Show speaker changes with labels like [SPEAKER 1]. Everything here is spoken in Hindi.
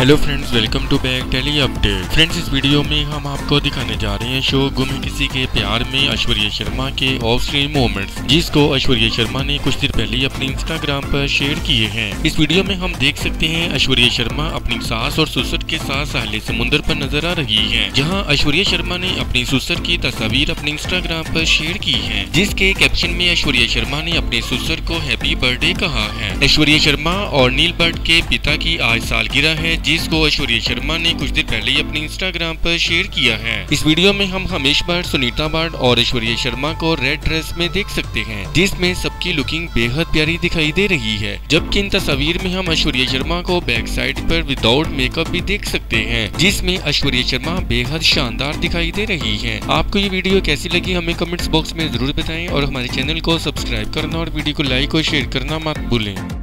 [SPEAKER 1] Hello friends, welcome to back daily update. Friends, इस वीडियो में हम आपको दिखाने जा रहे हैं शो गुम है किसी के प्यार में ऐश्वर्या शर्मा के ऑफ स्क्रीन मोमेंट्स, जिसको ऐश्वर्या शर्मा ने कुछ देर पहले अपने इंस्टाग्राम पर शेयर किए हैं। इस वीडियो में हम देख सकते हैं ऐश्वर्या शर्मा अपनी सास और ससुर के साथ साहिल समुद्र पर नजर आ रही है, जहाँ ऐश्वर्या शर्मा ने अपनी ससुर की तस्वीर अपने इंस्टाग्राम पर शेयर की है, जिसके कैप्शन में ऐश्वर्या शर्मा ने अपने ससुर को हैप्पी बर्थडे कहा है। ऐश्वर्या शर्मा और नील भट्ट के पिता की आज सालगिरह है, जिसको ऐश्वर्या शर्मा ने कुछ देर पहले ही अपने इंस्टाग्राम पर शेयर किया है। इस वीडियो में हम हमेश भट्ट, सुनीता भट्ट और ऐश्वर्या शर्मा को रेड ड्रेस में देख सकते हैं, जिसमें सबकी लुकिंग बेहद प्यारी दिखाई दे रही है। जबकि इन तस्वीर में हम ऐश्वर्या शर्मा को बैक साइड पर विदाउट मेकअप भी देख सकते हैं, जिसमें ऐश्वर्या शर्मा बेहद शानदार दिखाई दे रही है। आपको ये वीडियो कैसी लगी हमें कमेंट्स बॉक्स में जरूर बताएं और हमारे चैनल को सब्सक्राइब करना और वीडियो को लाइक और शेयर करना मत भूलें।